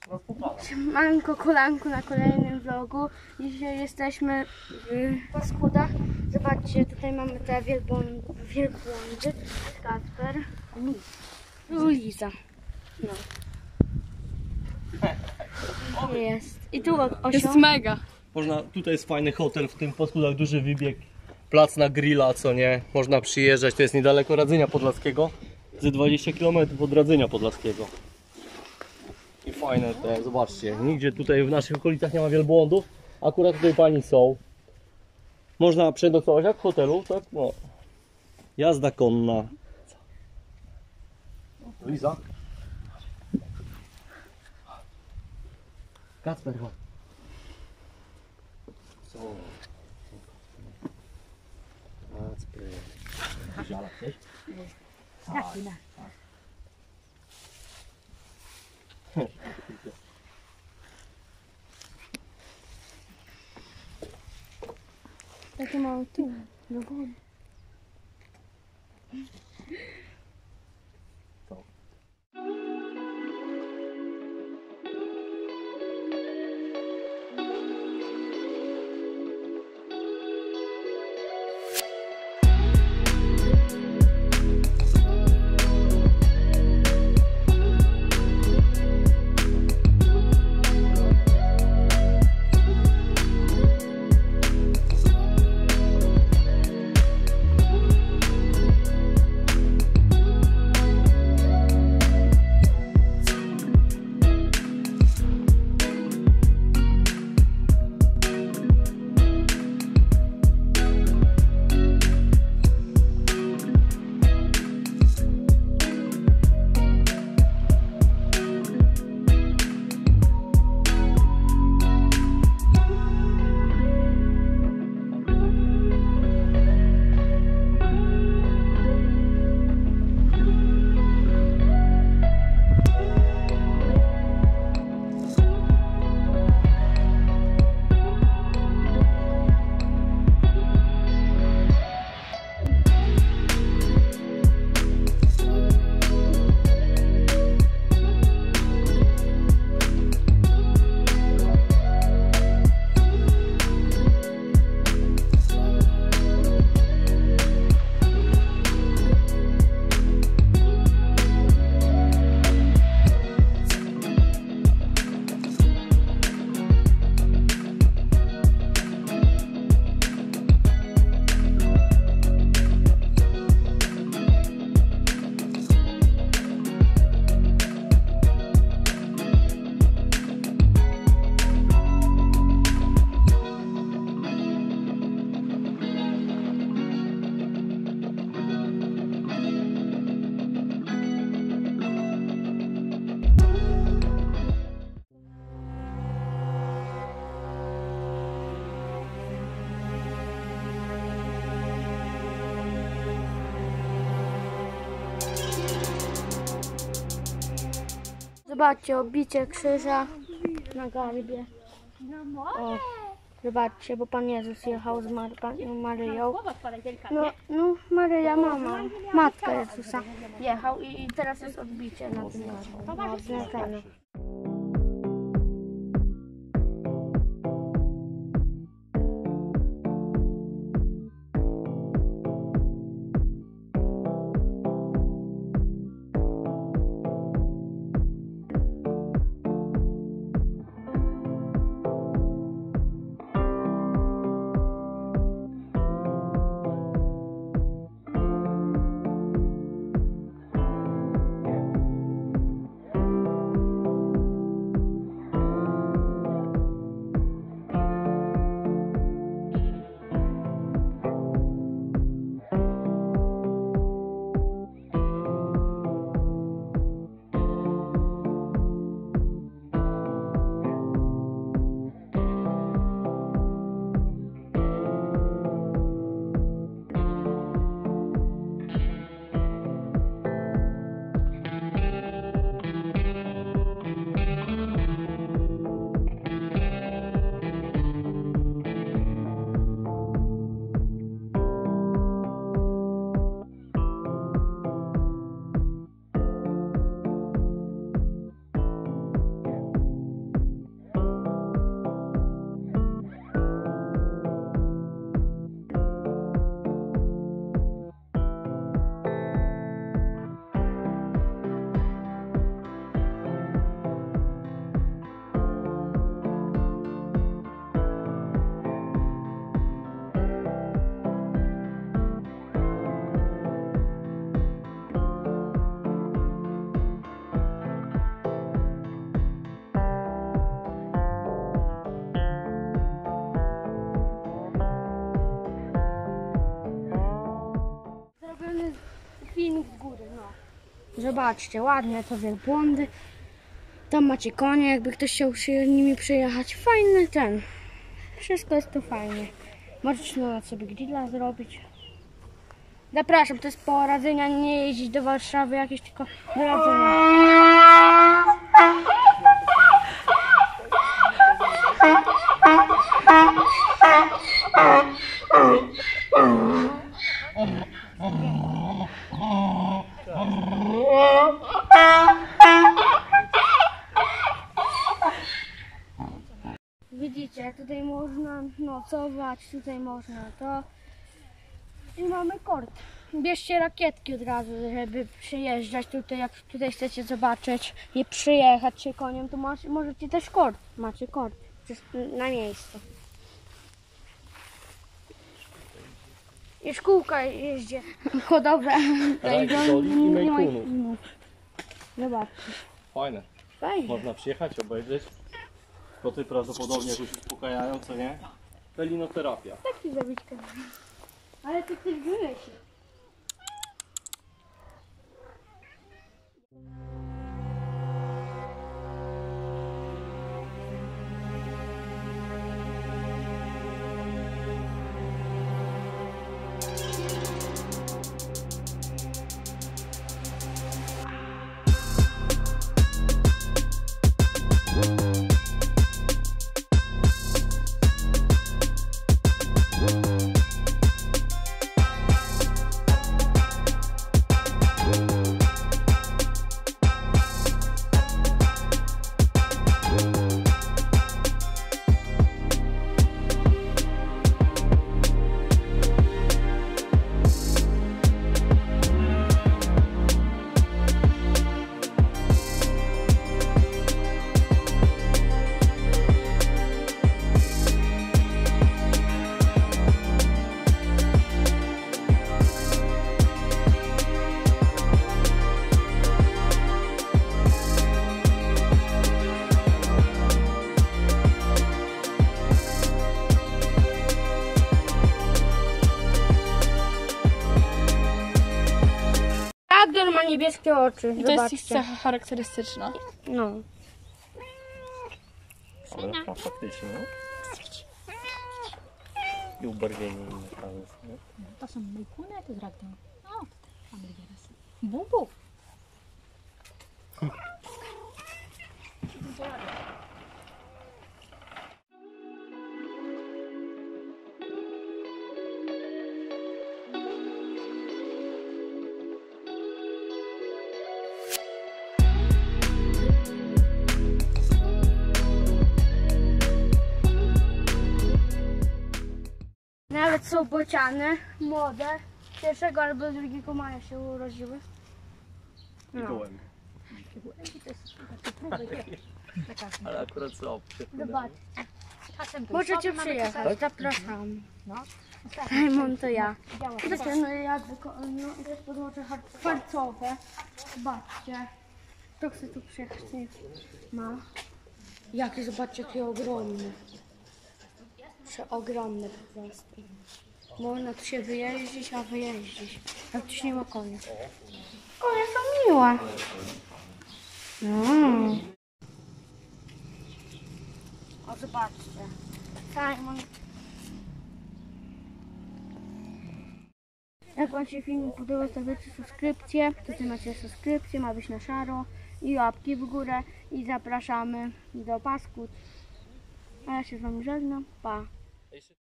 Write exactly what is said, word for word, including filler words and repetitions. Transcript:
Manko kolanku na kolejnym vlogu. Dzisiaj jesteśmy w Paskudach. Zobaczcie, tutaj mamy te wielbłądy, wielbłądy. Kacper, Liza. No. Jest. I tu Osio. Jest mega. Można, tutaj jest fajny hotel, w tym Paskudach duży wybieg, plac na grilla, co nie, można przyjeżdżać, to jest niedaleko Radzenia Podlaskiego, ze dwadzieścia kilometrów od Radzenia Podlaskiego. I fajne te, zobaczcie, nigdzie tutaj w naszych okolicach nie ma wielbłądów, akurat tutaj pani są. Można przenocować jak w hotelu, tak? No. Jazda konna. Liza? Kacper, chodź. Co? Kacper. Ziala chcesz? Tak, tak. Takie małe tu, do wody. Zobaczcie, obicie krzyża na garbie. O, zobaczcie, bo Pan Jezus jechał z Mar Panią Maryją. No, no, Maryja, mama, matka Jezusa, jechał i, i teraz jest odbicie na tym no, odznaczone. Zobaczcie, ładne to wielbłądy. Tam macie konie, jakby ktoś chciał się nimi przejechać. Fajny ten. Wszystko jest tu fajnie. Możecie nawet sobie grilla zrobić. Zapraszam, to jest po Radzenia, nie jeździć do Warszawy jakieś, tylko do Radzenia. Widzicie, tutaj można nocować, tutaj można to. I mamy kort. Bierzcie rakietki od razu, żeby przyjeżdżać tutaj, jak tutaj chcecie zobaczyć i przyjechać się koniem, to masz, możecie też kort. Macie kort na miejscu. I szkółka jeździ hodowla. Ragdolli i Maine-Coonów. Zobaczcie. Fajne. Fajnie. Można przyjechać, obejrzeć. Koty prawdopodobnie jakoś uspokajają, co nie? Felinoterapia. Taki zabiczka. Ale to ty byłeś. Ragdoll ma niebieskie oczy, I to jest ich zobaczcie. cecha charakterystyczna. No. Ale faktycznie, no. I ubarwienie inne tam jest, nie? To są Maine-Coony, a to jest Ragdoll. O, to tak, mamy wyraz. Bum, bum. Nawet są bociany, młode. Pierwszego albo drugiego maja się urodziły. I gołębie. Ale akurat są. Zobaczcie. Czasem Możecie przyjechać, zapraszam. Simon to ja. Zobaczcie, no ja tylko, no to jest podłoże kwarcowe. Zobaczcie. Kto chce tu przyjechać, nie ma. Jakie, zobaczcie, jakie ogromne. Przeogromne po prostu. Można tu się wyjeździć, a wyjeździć. Jak ktoś nie ma konia. Konie są miłe. Mm. O, zobaczcie. Simon. Jak wam się film podobał, stawiacie subskrypcję. Tutaj macie subskrypcję, ma być na szaro. I łapki w górę. I zapraszamy do Paskut. A ja się z wami żegnam. Pa.